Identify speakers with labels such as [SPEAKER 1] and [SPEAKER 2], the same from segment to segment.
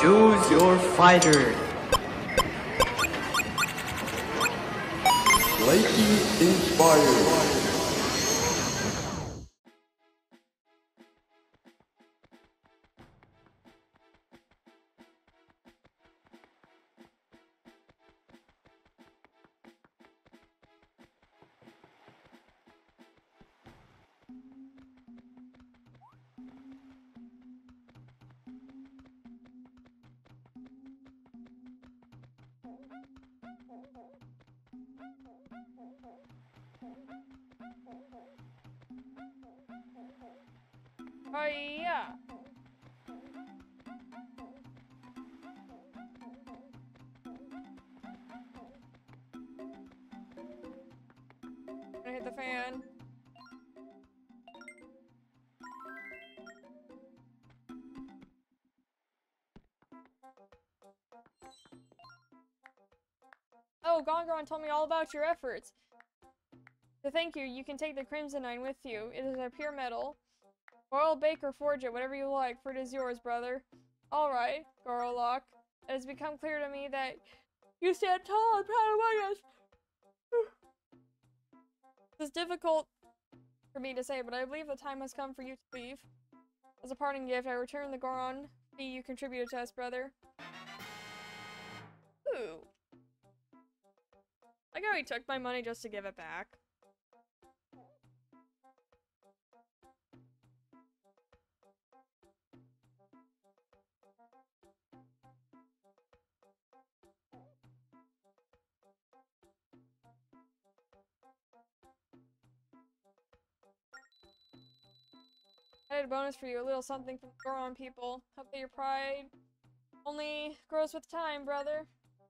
[SPEAKER 1] Choose your fighter.
[SPEAKER 2] Lakey inspired.
[SPEAKER 3] Oh yeah. Gonna hit the fan. Oh, Gongon told me all about your efforts. To thank you, you can take the Crimsonite with you. It is a pure metal. Royal bake or forge it, whatever you like, for it is yours, brother. Alright, Gorlock. It has become clear to me that you stand tall and proud among us. This is difficult for me to say, but I believe the time has come for you to leave. As a parting gift, I return the Goron fee you contributed to us, brother. Ooh. Like how he took my money just to give it back. I had a bonus for you, a little something from the Goron people. Hope that your pride only grows with time, brother.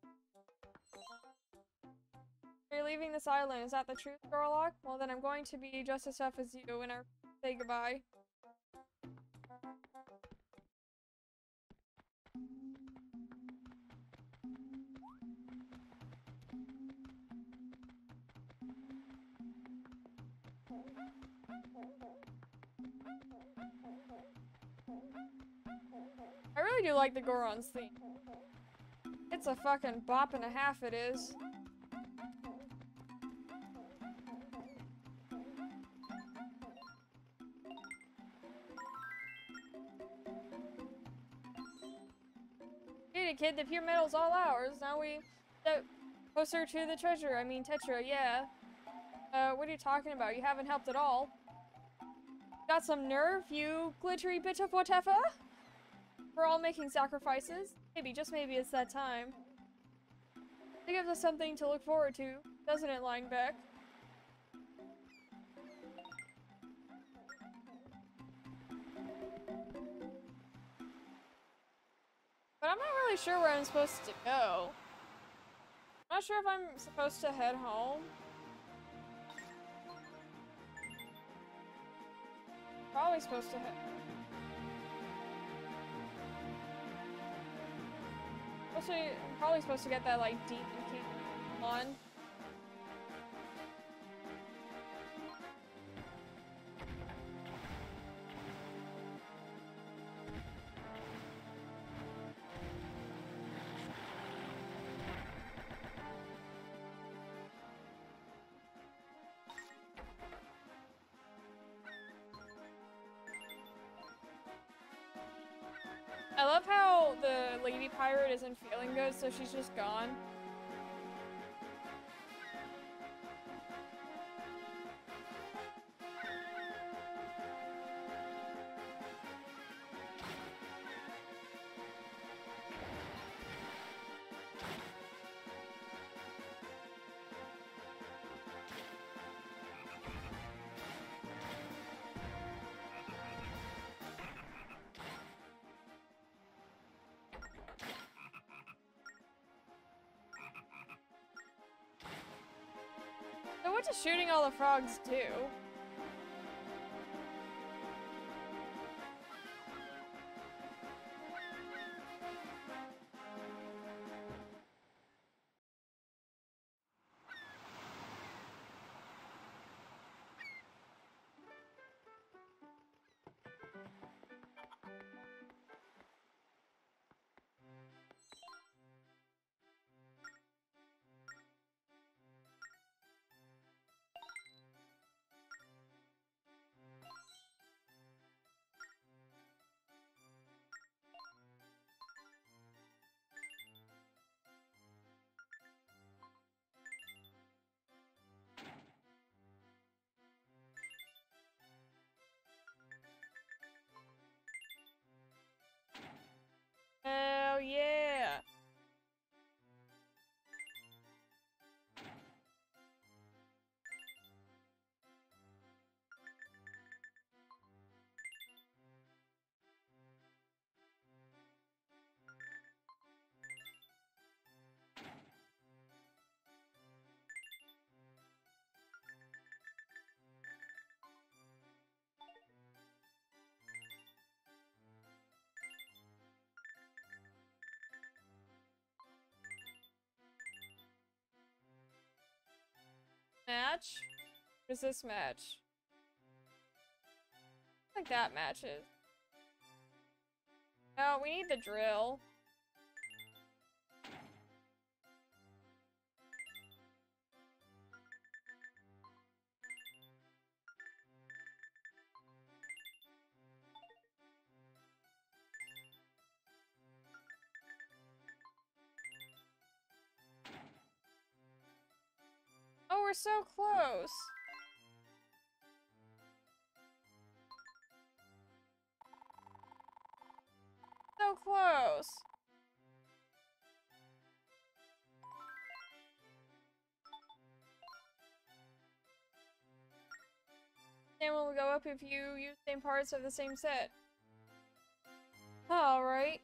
[SPEAKER 3] You're leaving this island, is that the truth, Gorlock? Well then I'm going to be just as tough as you when I say goodbye. I really do like the Goron's theme. It's a fucking bop and a half, it is. Hey kid, the pure metal's all ours. Now we get closer to the treasure. I mean Tetra, yeah. What are you talking about? You haven't helped at all. Got some nerve, you glittery bit of whatever? We're all making sacrifices. Maybe, just maybe it's that time. It gives us something to look forward to, doesn't it, Linebeck? But I'm not really sure where I'm supposed to go. I'm not sure if I'm supposed to head home. Probably supposed to head. I'm probably supposed to get that like deep and keep on. I love how the lady pirate isn't feeling good, so she's just gone. So what does shooting all the frogs do? match? Does this match? I think that matches. No, we need the drill. Oh, we're so close. So close. Same will go up if you use same parts of the same set. Alright.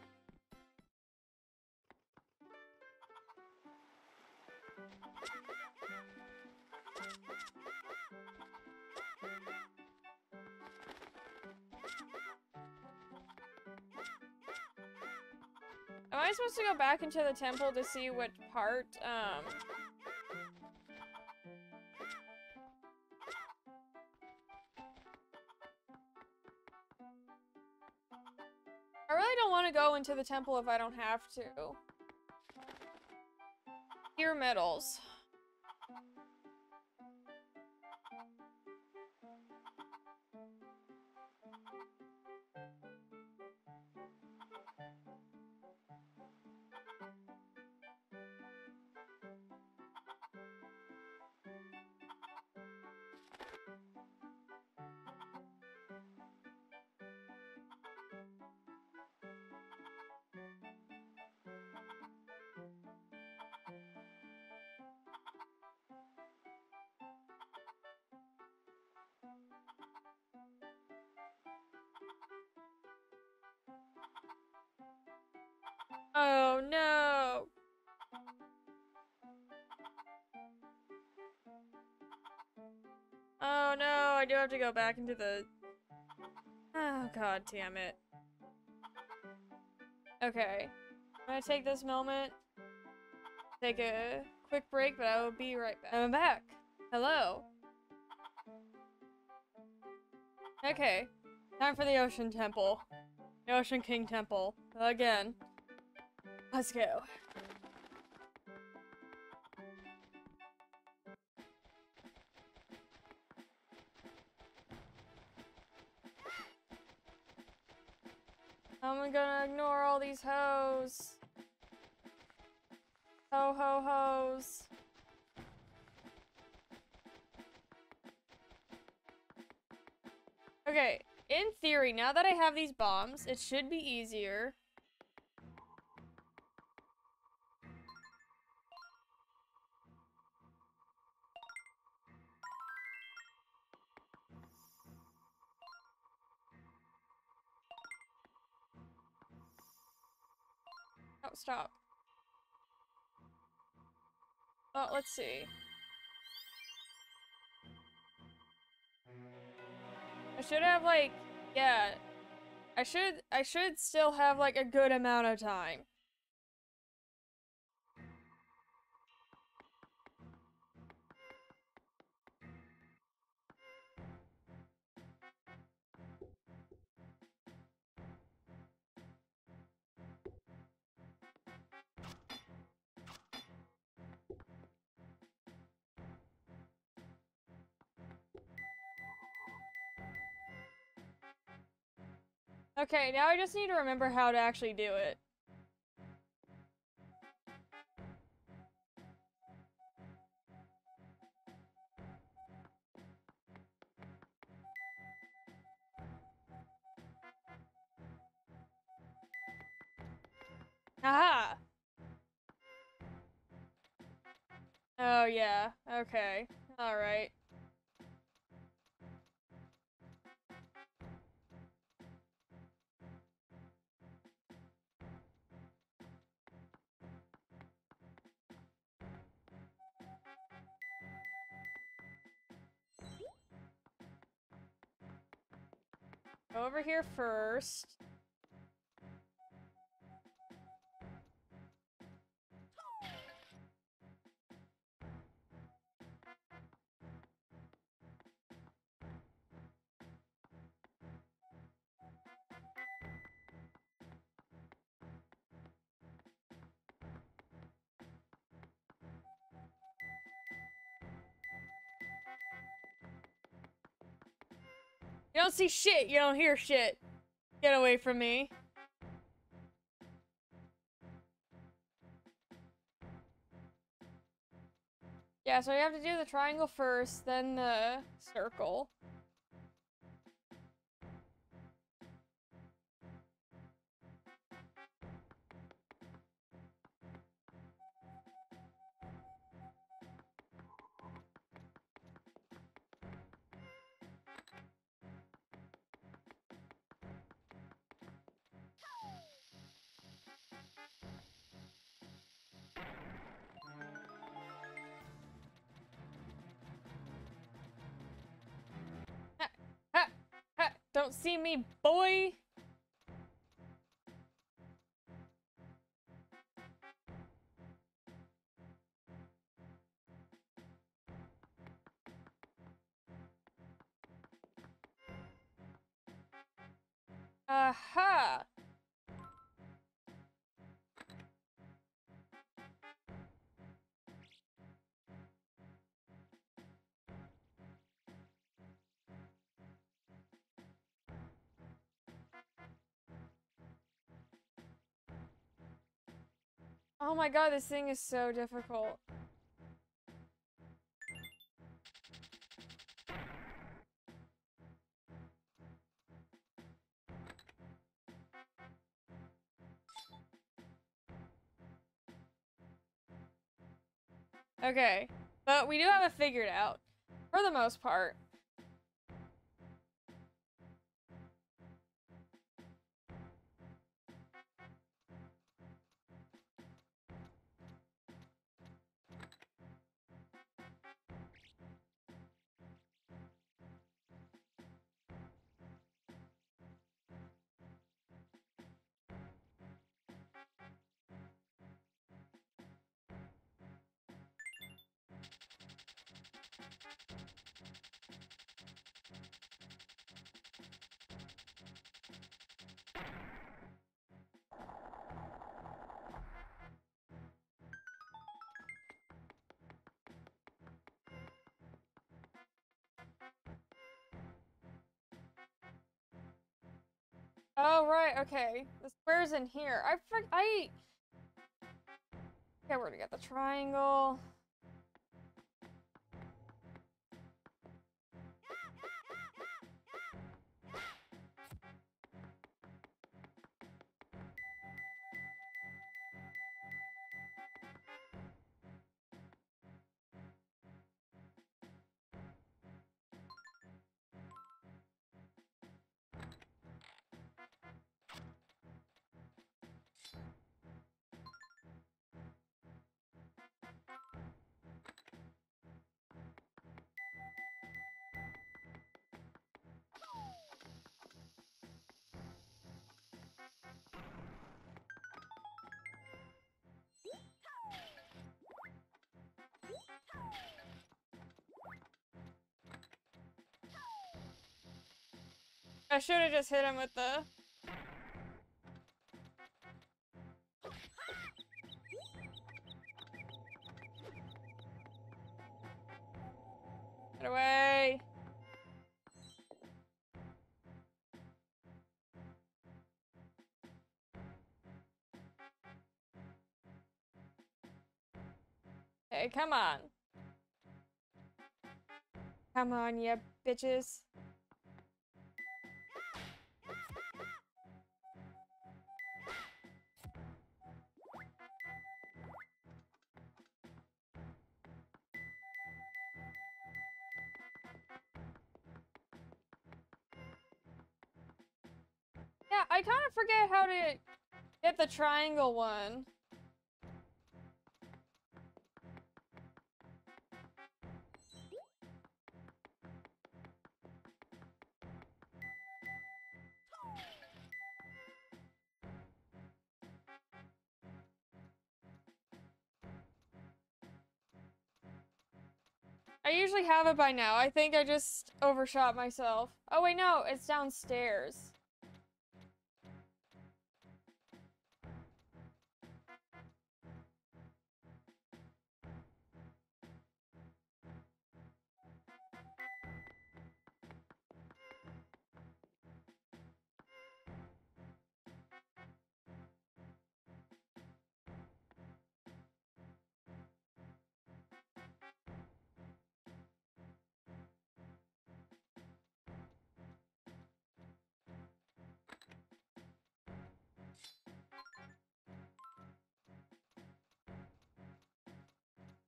[SPEAKER 3] Am I supposed to go back into the temple to see what part, I really don't want to go into the temple if I don't have to. Here, medals. Oh no! Oh no, I do have to go back into the... Oh god damn it. Okay. I'm gonna take this moment, take a quick break, but I will be right back. I'm back! Hello! Okay. Time for the Ocean Temple. The Ocean King Temple. Again. Let's go. I'm gonna ignore all these hoes. Ho ho hoes. Okay, in theory, now that I have these bombs, it should be easier. Oh, stop. Well, let's see. I should have, like, yeah. I should still have, like, a good amount of time. Okay, now I just need to remember how to actually do it. Aha! Oh, yeah. Okay. Alright. Go over here first. You don't see shit, you don't hear shit. Get away from me. Yeah, so you have to do the triangle first, then the circle. Ha, ha, ha. Don't see me, boy! Aha! Oh my god, this thing is so difficult. Okay, but we do have it figured out. For the most part. Oh, right, okay. The square's in here. Okay, where to get the triangle? I should have just hit him with the... Get away! Hey, come on. Come on, you bitches. Yeah, I kind of forget how to get the triangle one. I usually have it by now. I think I just overshot myself. Oh wait, no, it's downstairs.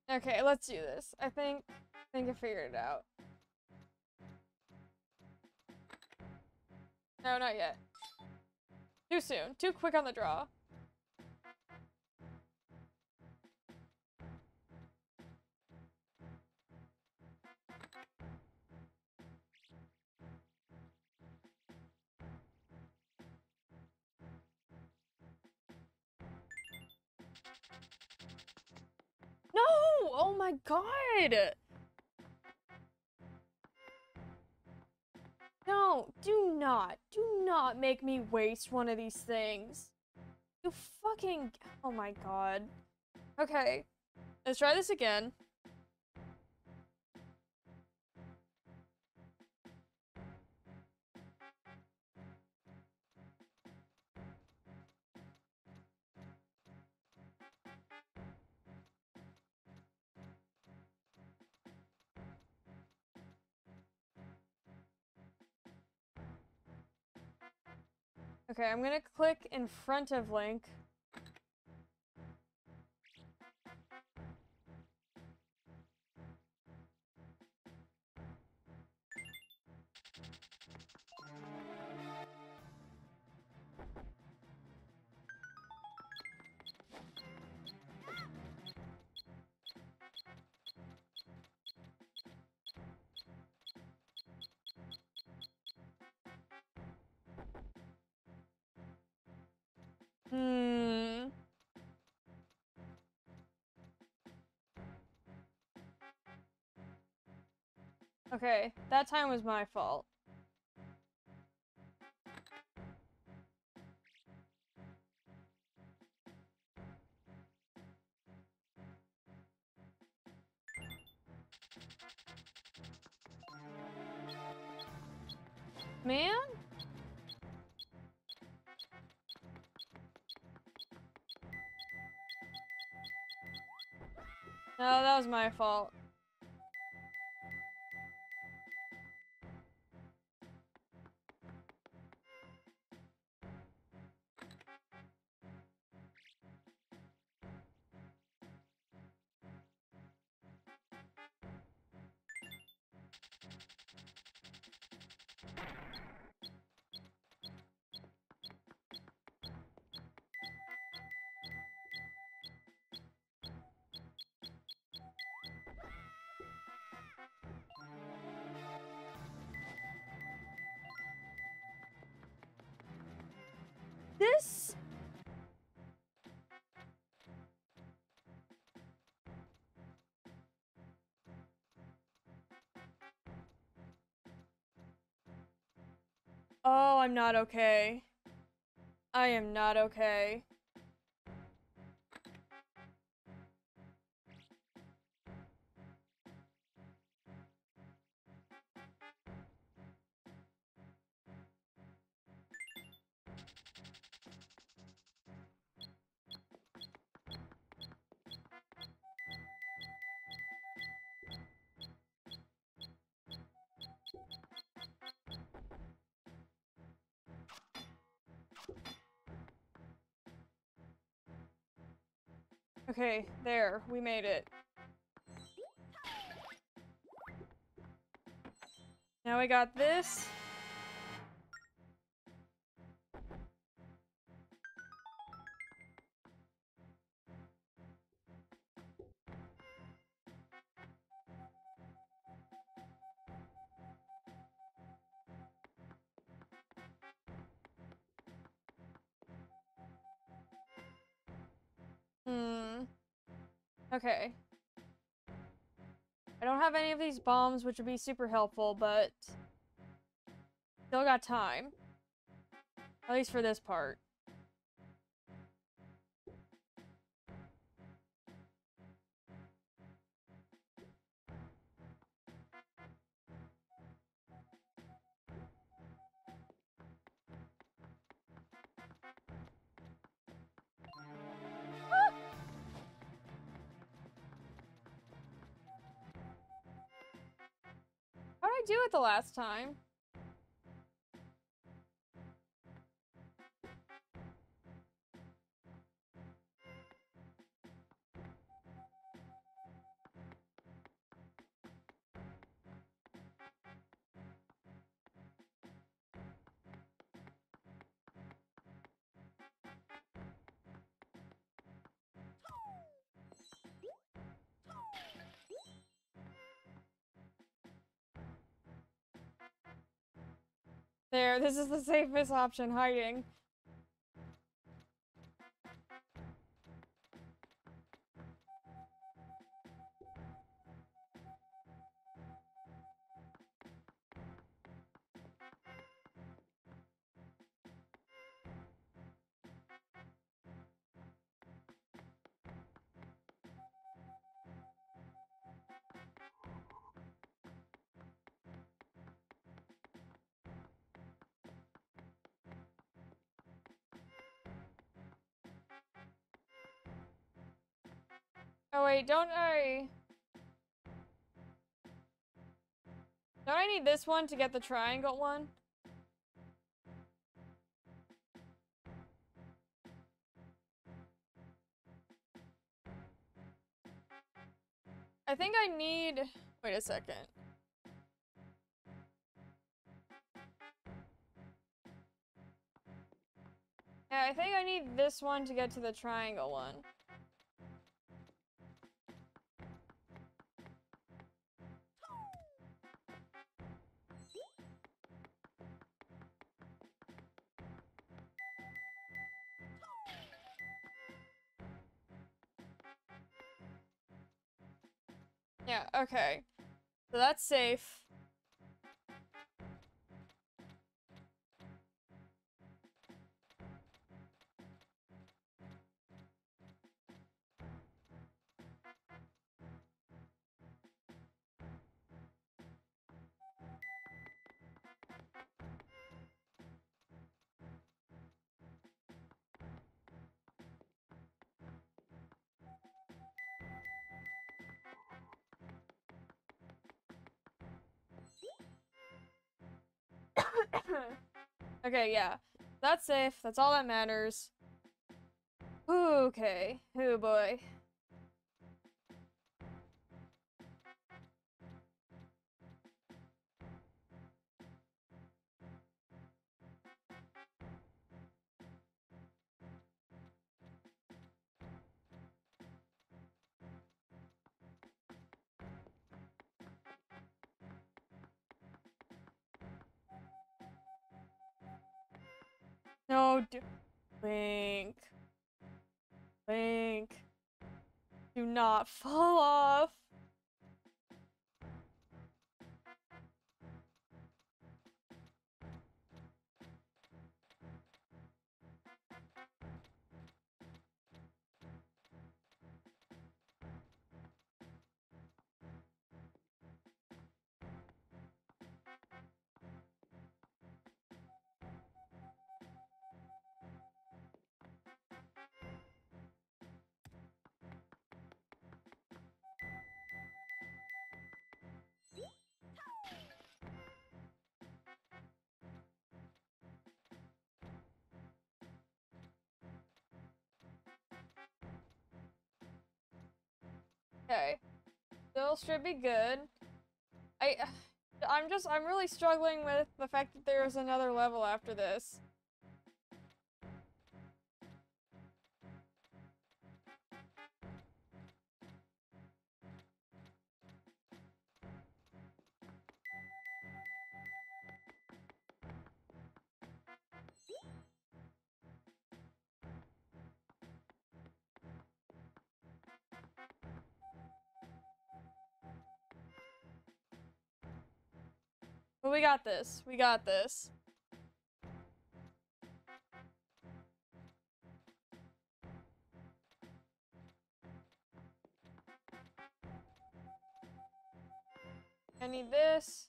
[SPEAKER 3] Okay, let's do this. I think I figured it out. No, not yet. Too soon. Too quick on the draw. No! Oh my god! No, do not make me waste one of these things. You fucking, oh my god. Okay, let's try this again. Okay, I'm gonna click in front of Link. Okay, that time was my fault. Man? No, that was my fault. This? Oh, I'm not okay. I am not okay. Okay, there, we made it. Now we got this. Okay. I don't have any of these bombs, which would be super helpful, but still got time. At least for this part. How did I do it the last time? There, this is the safest option, hiding. Oh wait, don't I need this one to get the triangle one? I think I need... Wait a second. Yeah, I think I need this one to get to the triangle one. Yeah, okay. So that's safe. Okay, yeah. That's safe. That's all that matters. Okay. Oh boy. No, Link. Link. Do not fall off. Okay. Still should be good. I'm really struggling with the fact that there's another level after this. But we got this. We got this. I need this.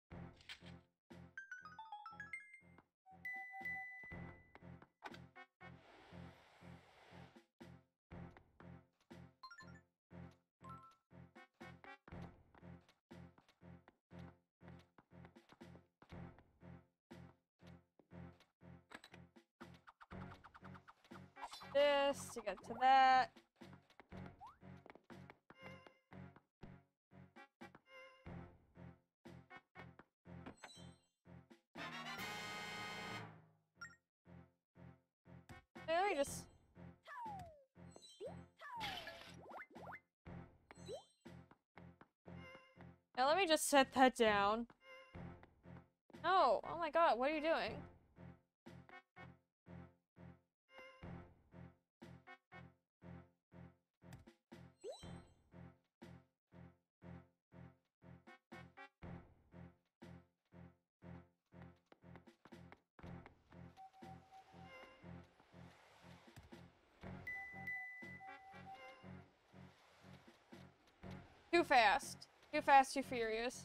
[SPEAKER 3] This to get to that. Okay, let me just... Now let me just set that down. No! Oh my god, what are you doing? Too fast. Too fast, too furious.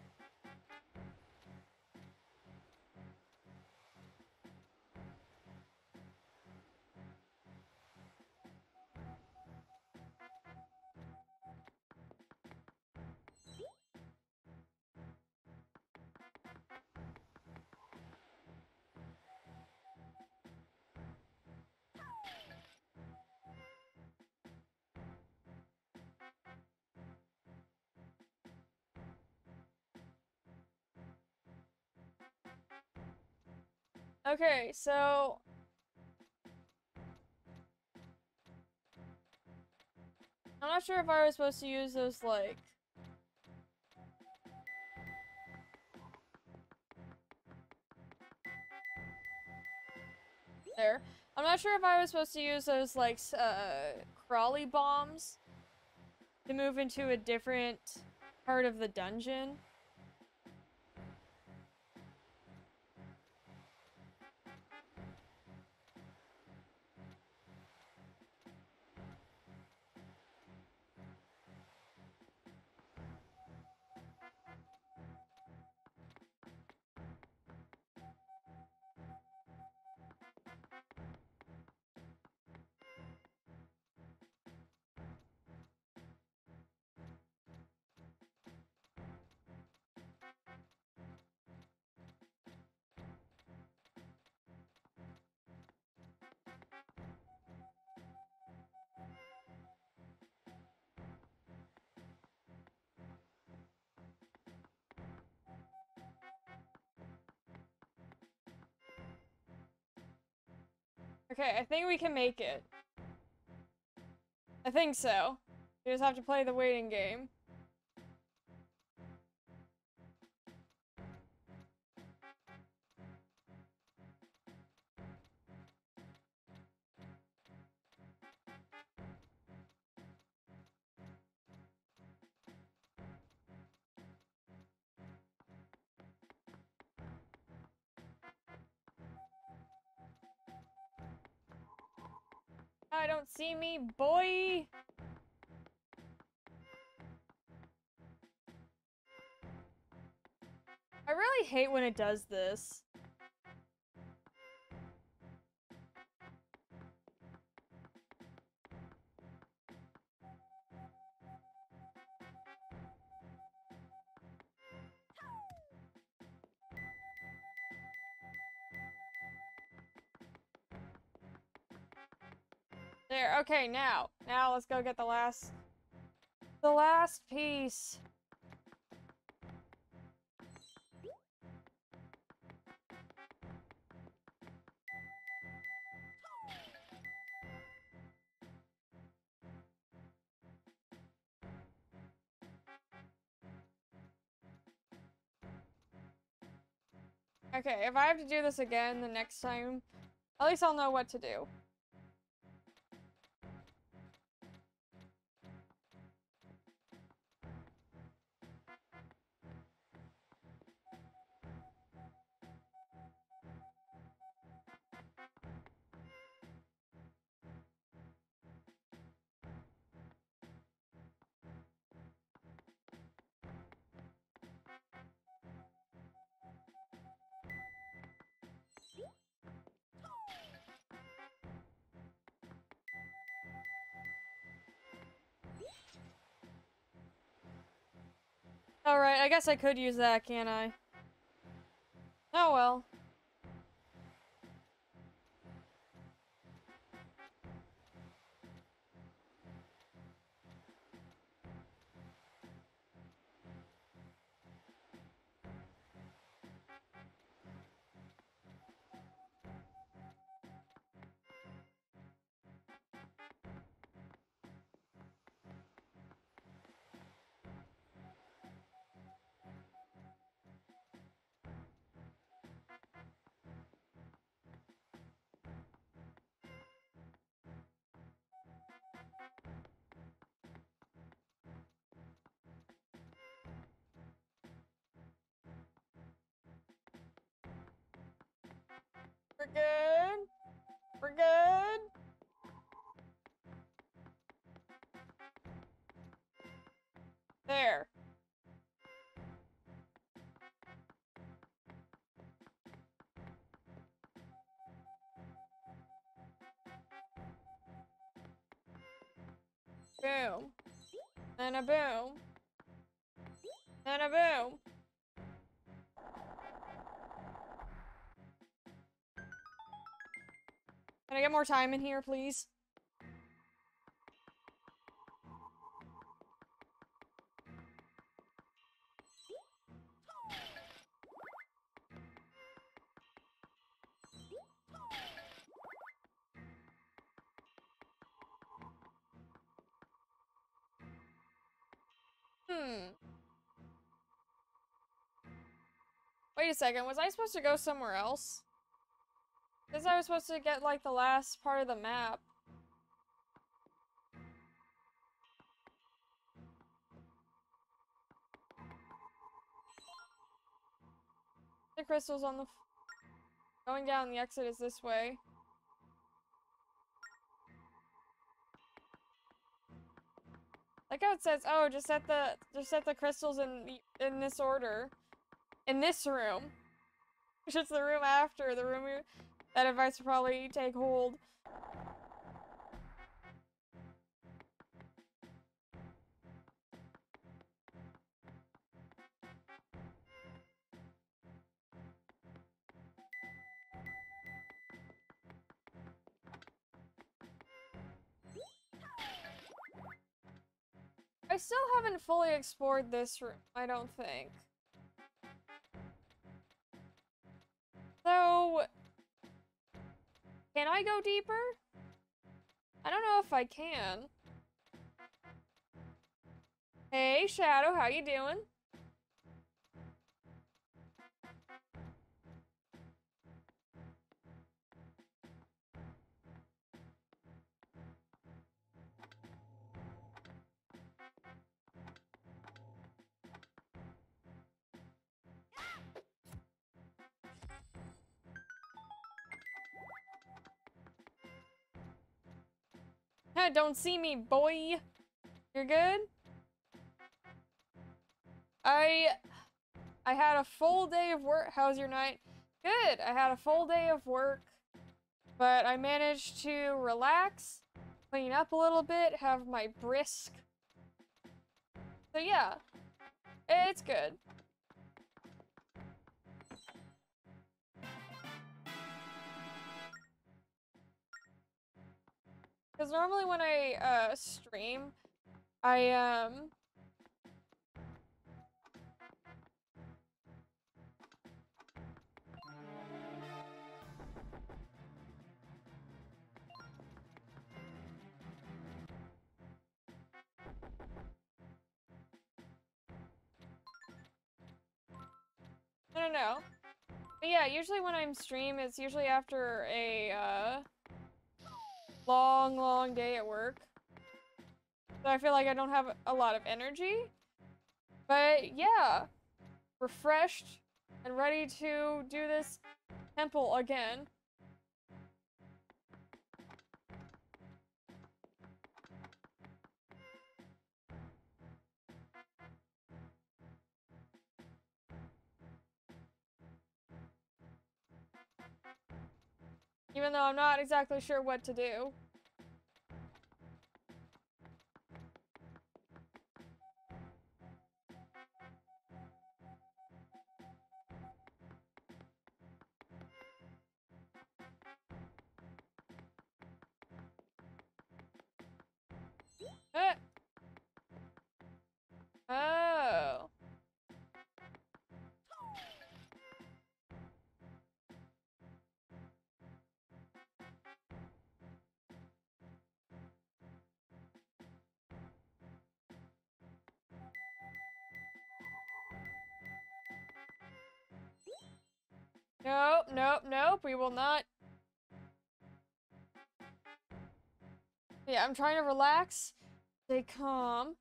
[SPEAKER 3] Okay, so... I'm not sure if I was supposed to use those, like... There. I'm not sure if I was supposed to use those, like, crawly bombs to move into a different part of the dungeon. Okay, I think we can make it. I think so. We just have to play the waiting game. I don't see me, boy! I really hate when it does this. There, okay, now. Now let's go get the last piece. Okay, if I have to do this again the next time, at least I'll know what to do. Alright, I guess I could use that, can't I? Oh well. We're good. There. Boom. And a boom. And a boom. Can I get more time in here, please? Wait a second, was I supposed to go somewhere else? Because I was supposed to get, like, the last part of the map. The crystals on the... Going down the exit is this way. Like how it says, oh, just set the crystals in this order. In this room. Which is the room after, the room that advice will probably take hold. I still haven't fully explored this room, I don't think. So, can I go deeper? I don't know if I can. Hey, Shadow, how you doing? Don't see me, boy. You're good? I had a full day of work. How's your night? Good. I had a full day of work, but I managed to relax, clean up a little bit, have my brisk. So yeah, it's good. Because normally when I stream, I no. But yeah, usually when I'm stream, it's usually after a long day at work. So I feel like I don't have a lot of energy. But yeah, refreshed and ready to do this temple again. Even though I'm not exactly sure what to do. Oh. Nope, we will not. Yeah, I'm trying to relax, stay calm.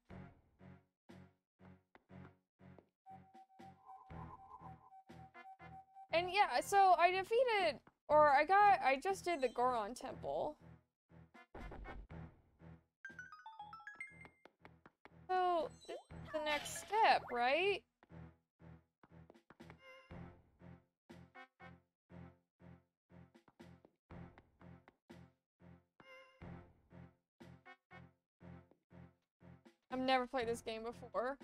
[SPEAKER 3] And yeah, so I defeated Or I just did the Goron Temple. So, this is the next step, right? I've never played this game before.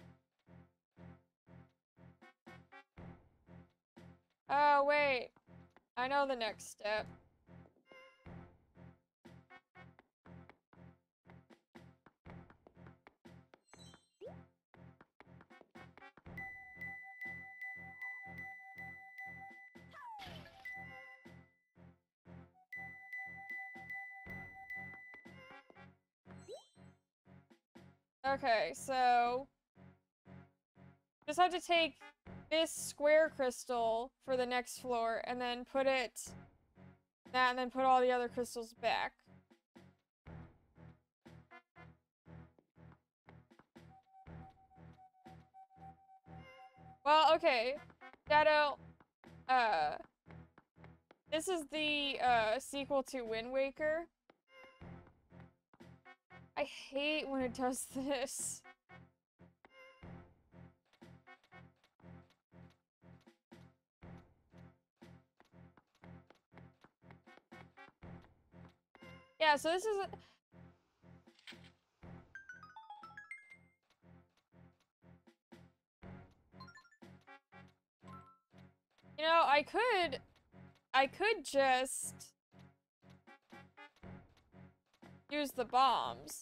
[SPEAKER 3] Oh, wait. I know the next step. Okay, so just have to take this square crystal for the next floor and then put it that and then put all the other crystals back. Well, okay. Shadow, this is the sequel to Wind Waker. I hate when it does this. Yeah, so this is you know, I could just use the bombs.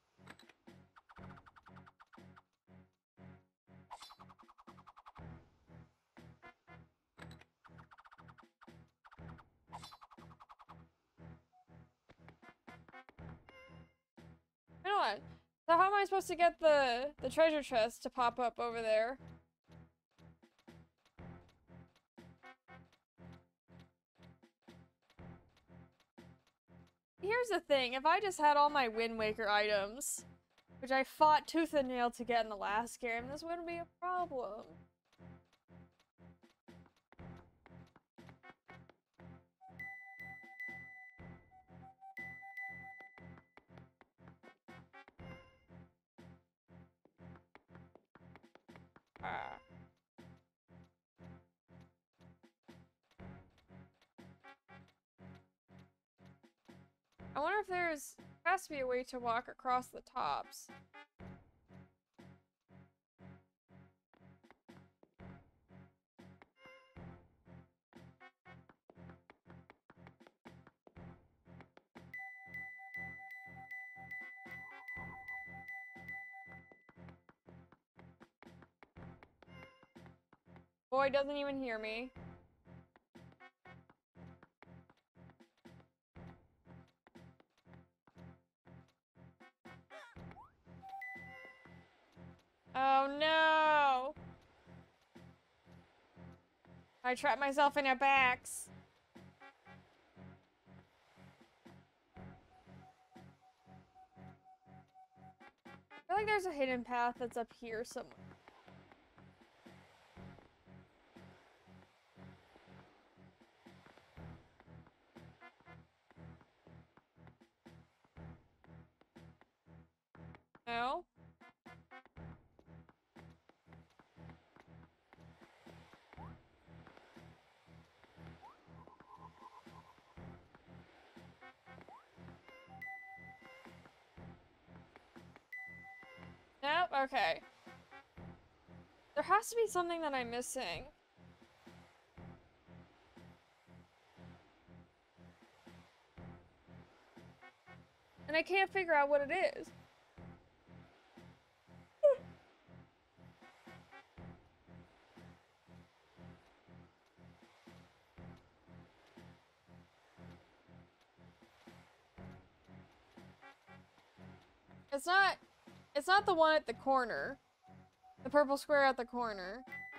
[SPEAKER 3] You know what? So how am I supposed to get the treasure chest to pop up over there? Here's the thing, if I just had all my Wind Waker items, which I fought tooth and nail to get in the last game, this wouldn't be a problem. Ah. I wonder if has to be a way to walk across the tops. Boy doesn't even hear me. Oh no! I trapped myself in a box. I feel like there's a hidden path that's up here somewhere. No? Nope, okay. There has to be something that I'm missing. And I can't figure out what it is. It's not the one at the corner. The purple square at the corner.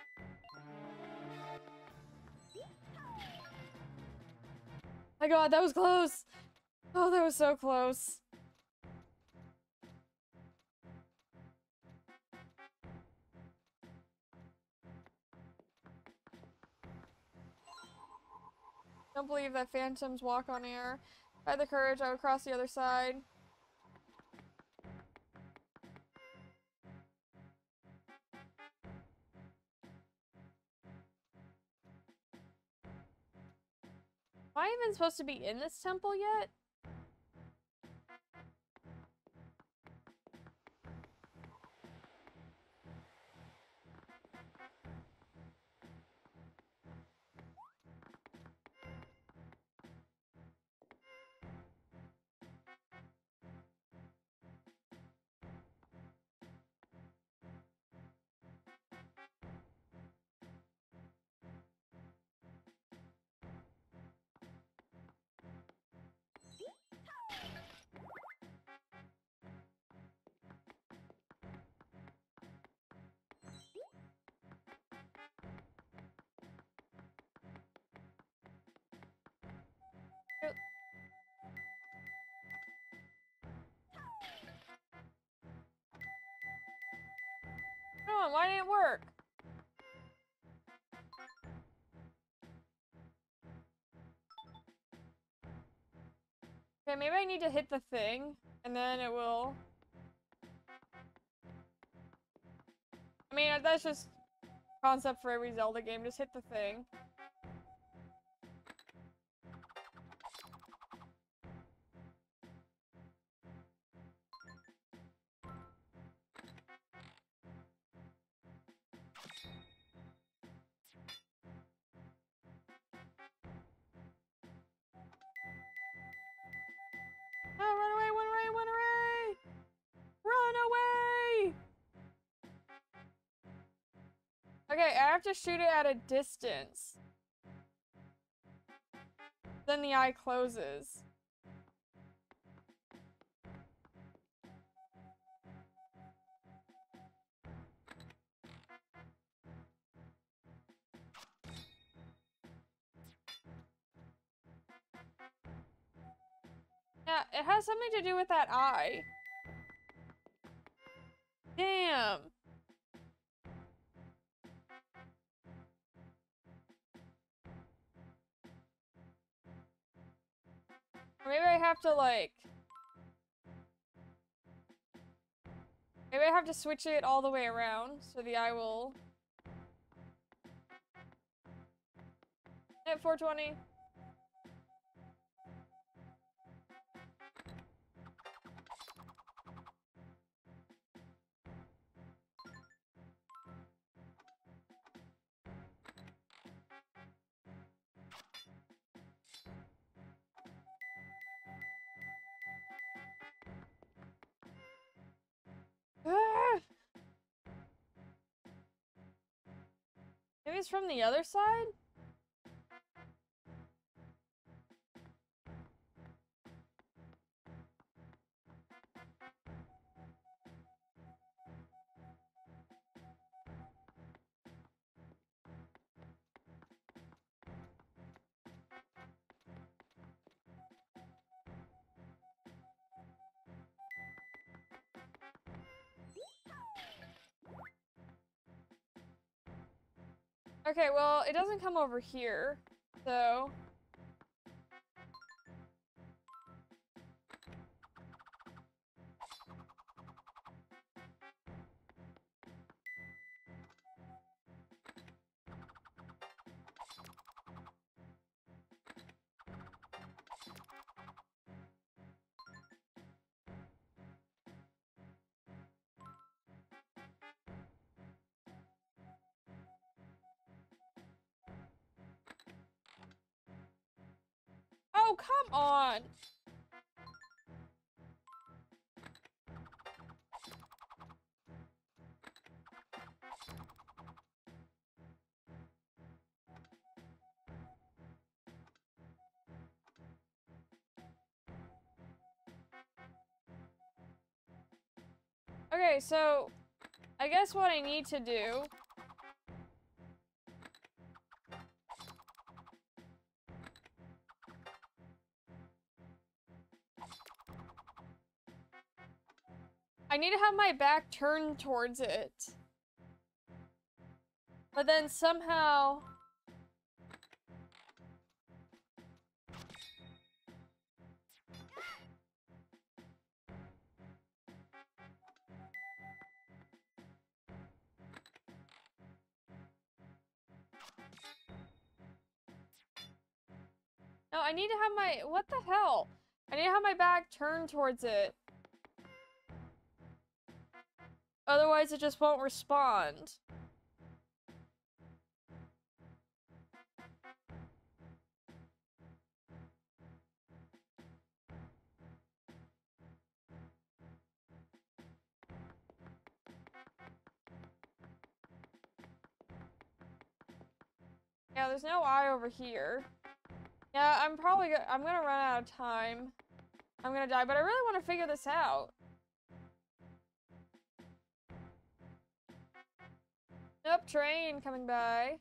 [SPEAKER 3] My god, that was close! Oh, that was so close. Don't believe that phantoms walk on air. If I had the courage, I would cross the other side. Am I even supposed to be in this temple yet? Come on, why didn't it work? Okay, maybe I need to hit the thing, and then it will... I mean, that's just concept for every Zelda game, just hit the thing. Oh, run away, run away, run away! Run away! Okay, I have to shoot it at a distance. Then the eye closes. Yeah, it has something to do with that eye. Damn. Maybe I have to, like... Maybe I have to switch it all the way around, so the eye will... Hit 420. Ah! Maybe it's from the other side? Okay, well, it doesn't come over here, so... Oh, come on! Okay, so... I guess what I need to do... I need to have my back turned towards it. But then somehow... No, I need to have my... What the hell? I need to have my back turned towards it. Otherwise, it just won't respond. Yeah, there's no eye over here. Yeah, I'm gonna run out of time. I'm gonna die, but I really want to figure this out. Nope, train coming by.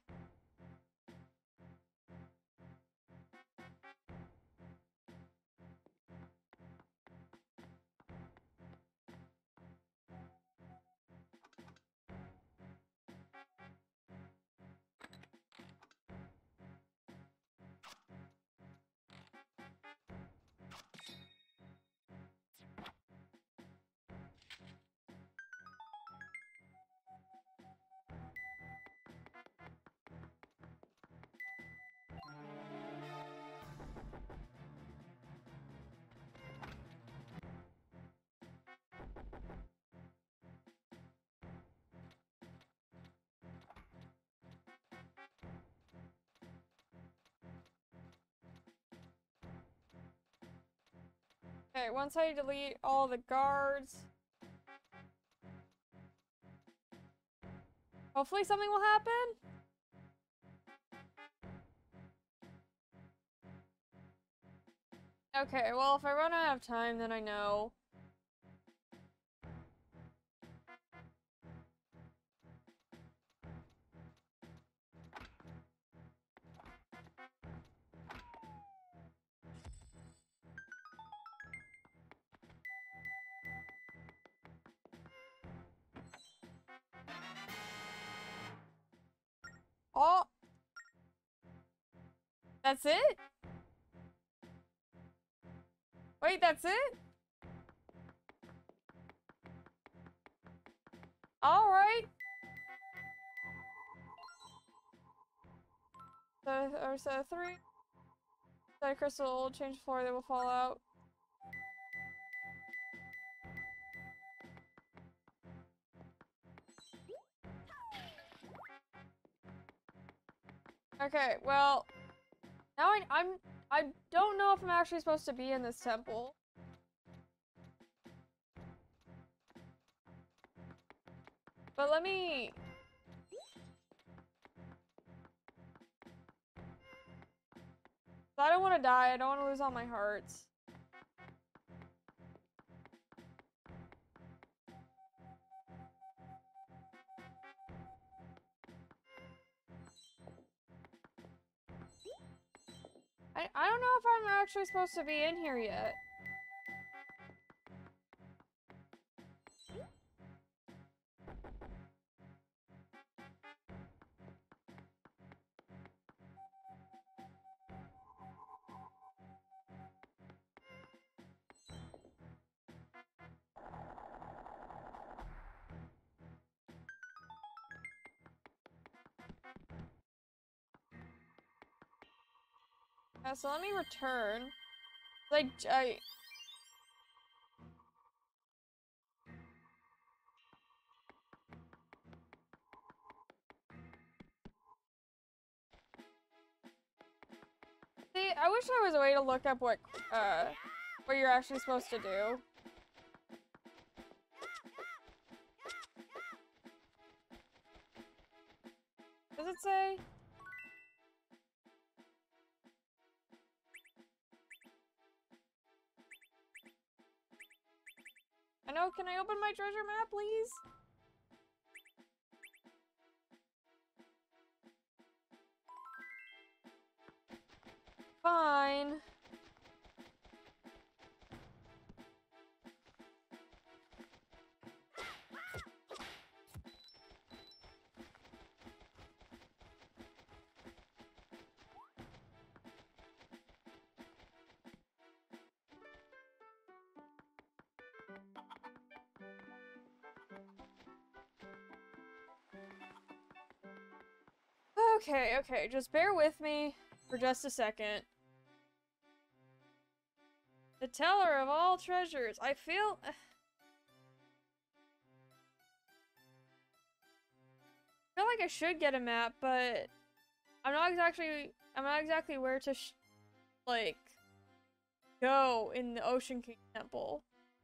[SPEAKER 3] Okay, once I delete all the guards, hopefully something will happen. Okay, well, if I run out of time, then I know. Oh! That's it? Wait, that's it? Alright. So 3. The crystal will change floor, they will fall out. Okay, well, now I don't know if I'm actually supposed to be in this temple. But let me... I don't want to die, I don't want to lose all my hearts. I don't know if I'm actually supposed to be in here yet. So let me return. I see, I wish there was a way to look up what you're actually supposed to do. Does it say? I know, can I open my treasure map, please? Fine. Okay, just bear with me for just a second. The teller of all treasures. I feel like I should get a map, but I'm not exactly where to like go in the Ocean King Temple.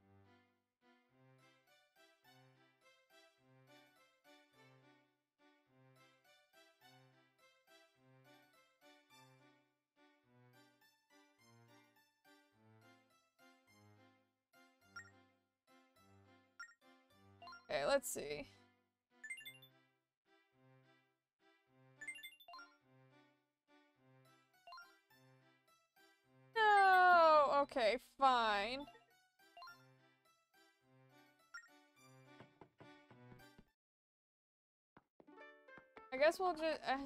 [SPEAKER 3] Okay, let's see. No! Okay, fine. I guess we'll just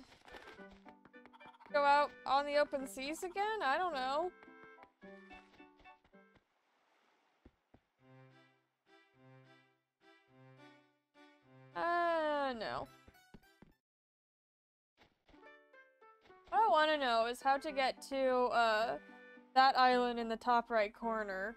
[SPEAKER 3] go out on the open seas again? I don't know. No. What I want to know is how to get to, that island in the top right corner.